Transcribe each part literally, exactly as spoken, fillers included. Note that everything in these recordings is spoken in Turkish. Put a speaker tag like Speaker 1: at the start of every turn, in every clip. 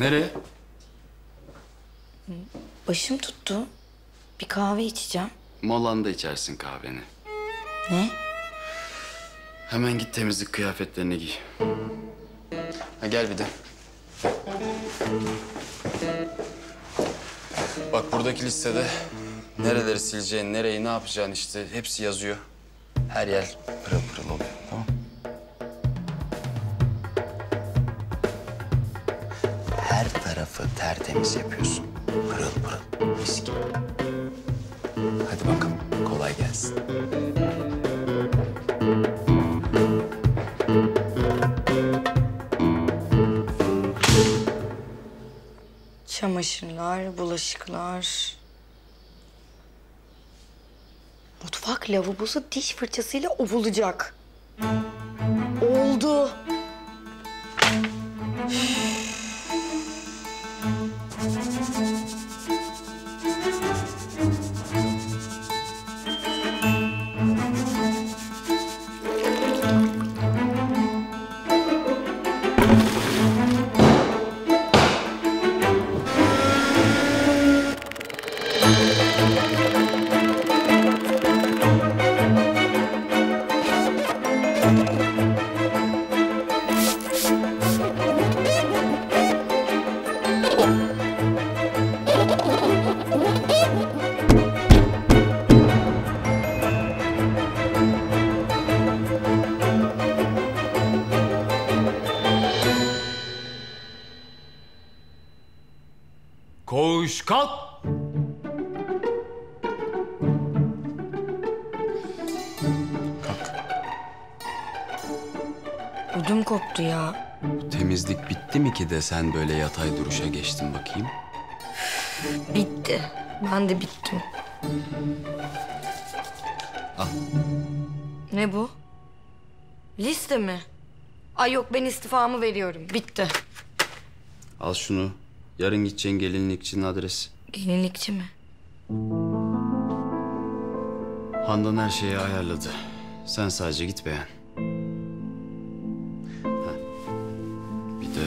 Speaker 1: Nereye?
Speaker 2: Başım tuttu. Bir kahve içeceğim.
Speaker 1: Molanda içersin kahveni.
Speaker 2: Ne?
Speaker 1: Hemen git temizlik kıyafetlerini giy. Ha, gel bir de. Bak buradaki listede nereleri sileceğin, nereyi ne yapacağın işte hepsi yazıyor. Her yer pırıl pırıl oluyor, tamam? Her tarafı tertemiz yapıyorsun. Pırıl pırıl, mis gibi. Hadi bakalım, kolay gelsin.
Speaker 2: Çamaşırlar, bulaşıklar. Mutfak lavabosu diş fırçasıyla ovulacak. Oldu.
Speaker 3: Koğuş kalk!
Speaker 2: Ödüm koptu ya.
Speaker 1: Temizlik bitti mi ki de sen böyle yatay duruşa geçtin bakayım?
Speaker 2: Bitti. Ben de bittim.
Speaker 1: Al.
Speaker 2: Ne bu? Liste mi? Ay yok, ben istifamı veriyorum. Bitti.
Speaker 1: Al şunu. Yarın gideceğin gelinlikçinin adresi.
Speaker 2: Gelinlikçi mi?
Speaker 1: Handan her şeyi ayarladı. Sen sadece git beğen. Ha. Bir de...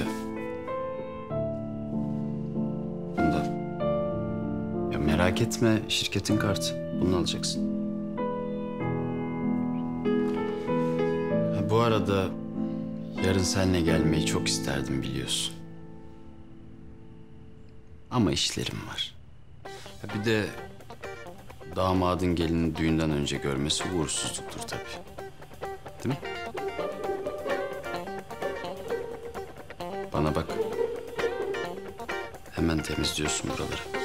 Speaker 1: Bundan. Ya merak etme, şirketin kartı. Bunu alacaksın. Ha, bu arada yarın seninle gelmeyi çok isterdim biliyorsun. Ama işlerim var. Ha, bir de damadın gelini düğünden önce görmesi uğursuzluktur tabii. Değil mi? Bana bak. Hemen temizliyorsun buraları.